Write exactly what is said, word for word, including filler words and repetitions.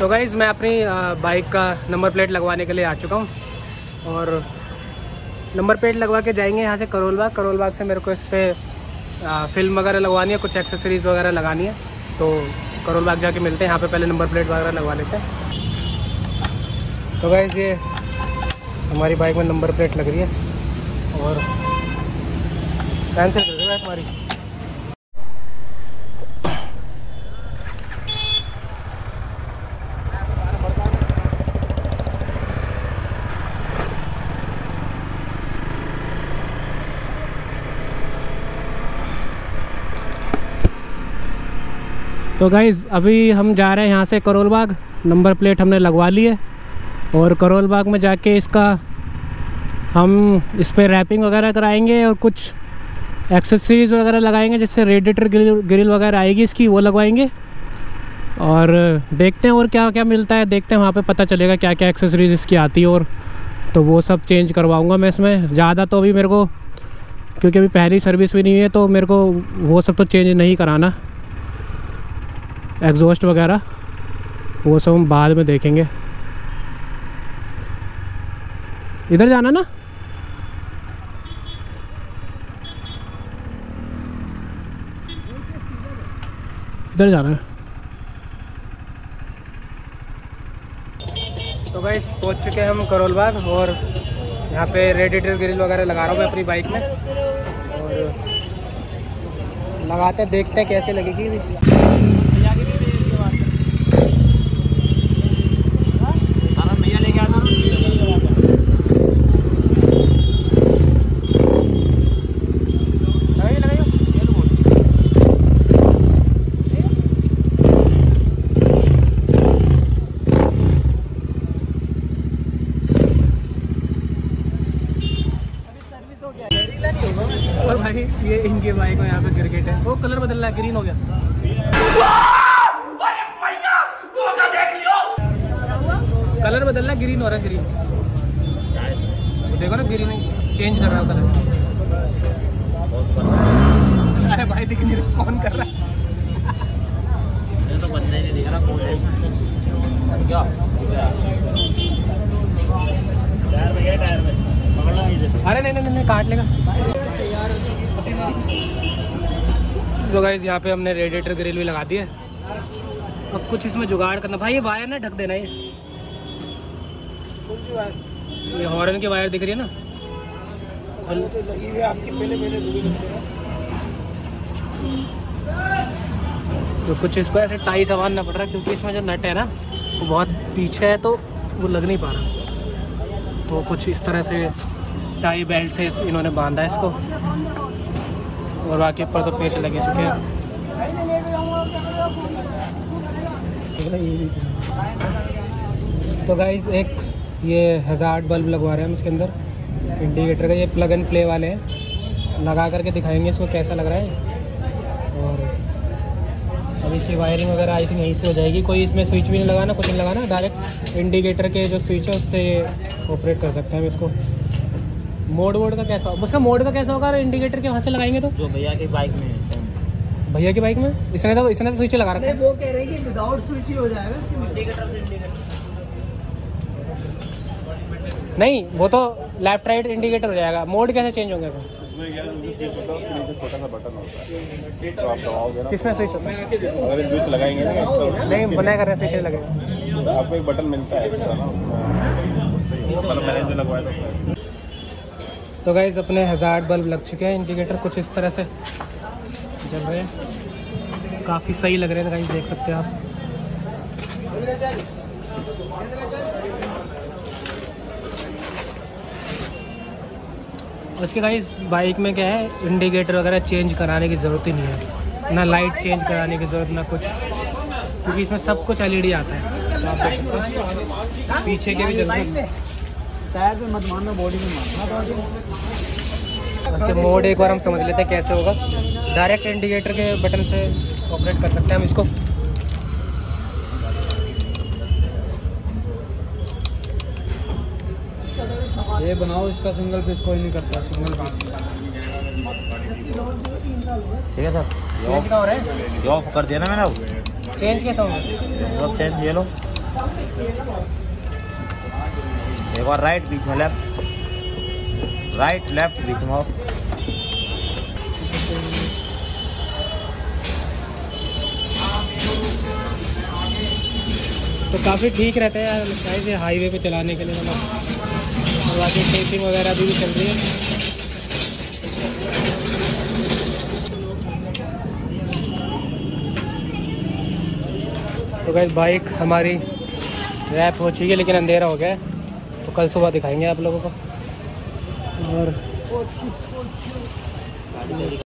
तो गाइज़ मैं अपनी बाइक का नंबर प्लेट लगवाने के लिए आ चुका हूँ और नंबर प्लेट लगवा के जाएंगे यहाँ से करोल बाग। करोल बाग से मेरे को इस पर फिल्म वगैरह लगवानी है, कुछ एक्सेसरीज़ वगैरह लगानी है। तो करोल बाग जाके मिलते हैं, यहाँ पे पहले नंबर प्लेट वगैरह लगवा लेते हैं। तो गाइज़ ये हमारी बाइक में नंबर प्लेट लग रही है और कैंसिल कर दो हमारी। तो गाइज़ अभी हम जा रहे हैं यहाँ से करोल बाग। नंबर प्लेट हमने लगवा ली है और करोल बाग में जाके इसका हम इस पर रैपिंग वगैरह कराएंगे और कुछ एक्सेसरीज़ वगैरह लगाएंगे, जिससे रेडिएटर ग्रिल ग्रिल वगैरह आएगी इसकी, वो लगवाएंगे। और देखते हैं और क्या क्या मिलता है, देखते हैं वहाँ पे पता चलेगा क्या क्या एक्सेसरीज़ इसकी आती है। और तो वो सब चेंज करवाऊँगा मैं इसमें। ज़्यादा तो अभी मेरे को, क्योंकि अभी पहली सर्विस भी नहीं है, तो मेरे को वो सब तो चेंज नहीं कराना। एग्जॉस्ट वगैरह वो सब हम बाद में देखेंगे। इधर जाना ना, इधर जाना है। तो गाइस पहुंच चुके हैं हम करोल बाग और यहाँ पे रेडिएटर ग्रिल वगैरह लगा रहा हूँ मैं अपनी बाइक में। और लगाते हैं, देखते हैं कैसे लगेगी। और भाई ये इनकी बाइक में यहाँ पे क्रिकेट है, वो कलर बदल रहा है, ग्रीन हो गया। कलर बदल रहा है, ग्रीन हो रहा है, ग्रीन। देखो ना, ग्रीन चेंज कर रहा है कलर। अरे भाई दिख नहीं रहा कौन कर रहा है। ये तो बंदे नहीं दिख रहा कौन है इसमें। क्या टायर में गया, टायर में पकड़ लो नीचे। अरे नहीं नहीं नहीं काट लेगा। तो गाइस यहाँ पे हमने रेडिएटर ग्रिल भी लगा दी है। अब कुछ इसमें जुगाड़ करना। भाई ये वायर ना ढक देना। ये ये हॉर्न की वायर दिख रही है ना, लगी हुई आपकी पहले पहले। तो कुछ इसको ऐसे टाई सामान ना पड़ रहा, क्योंकि इसमें जो नट है ना वो बहुत पीछे है, तो वो लग नहीं पा रहा। तो कुछ इस तरह से टाई बेल्ट से इन्होंने बांधा है इसको, और बाकी ऊपर तो पेच लगे चुके हैं। तो गाइस एक ये हज़ार्ड बल्ब लगवा रहे हैं हम इसके अंदर, इंडिकेटर का। ये प्लग एंड प्ले वाले हैं, लगा करके दिखाएंगे इसको कैसा लग रहा है। और अब इसकी वायरिंग वगैरह आई थिंक यहीं से हो जाएगी। कोई इसमें स्विच भी नहीं लगाना, कुछ नहीं लगाना, डायरेक्ट इंडिकेटर के जो स्विच है उससे ऑपरेट कर सकते हैं हम इसको। मोड वोड का कैसा, उसका मोड का कैसा होगा इंडिकेटर के वहाँ से लगाएंगे तो? जो भैया की बाइक में है। भैया की बाइक में इसने तो इसने तो स्विच लगा रखा है। वो कह रहे हैं कि विदाउट स्विच ही हो जाएगा इसके इंडिकेटर से। इंडिकेटर नहीं, वो तो लेफ्ट राइट इंडिकेटर हो जाएगा। मोड कैसे चेंज होंगे इसमें? क्या स्विच होता है, उसके नीचे छोटा सा बटन होता है, तो आप दबाओगे ना। किसमें स्विच होता है? अगर स्विच लगाएंगे ना, तो नहीं बनाया कर रहे स्विच लगेगा। आपको एक बटन मिलता है एक्स्ट्रा ना, उसमें उससे मैंने जो लगवाया था उसमें। तो गाइस अपने हज़ार्ड बल्ब लग चुके हैं। इंडिकेटर कुछ इस तरह से जल रहे हैं, काफ़ी सही लग रहे हैं गाइस, देख सकते हैं आप। उसके गाइस बाइक में क्या है, इंडिकेटर वगैरह चेंज कराने की ज़रूरत ही नहीं है, ना लाइट चेंज कराने की ज़रूरत, ना कुछ, क्योंकि इसमें सब कुछ एलईडी आता है। तो आप देख सकते हैं पीछे के भी जरूरत टायर पे मत मारना, बॉडी में मारना। उसके मोड एक बार हम समझ लेते हैं कैसे होगा। डायरेक्ट इंडिकेटर के बटन से ऑपरेट कर सकते हैं हम इसको। ये बनाओ इसका सिंगल पीस, कोई नहीं करता सिंगल पीस। ठीक है सर, चेंज का हो रहा है, ऑफ कर दिया ना मैंने। अब चेंज कैसा होगा? चेंज ये लो, एक और राइट, बीच में लेफ्ट, राइट लेफ्ट, बीच में ऑफ। तो काफ़ी ठीक रहता है यार, लगता है इसे हाईवे पे चलाने के लिए, मतलब। और बाकी टेसिंग वगैरह अभी भी चल रही है। तो गाइस बाइक हमारी रैप हो चुकी है, लेकिन अंधेरा हो गया है, तो कल सुबह दिखाएंगे आप लोगों को। और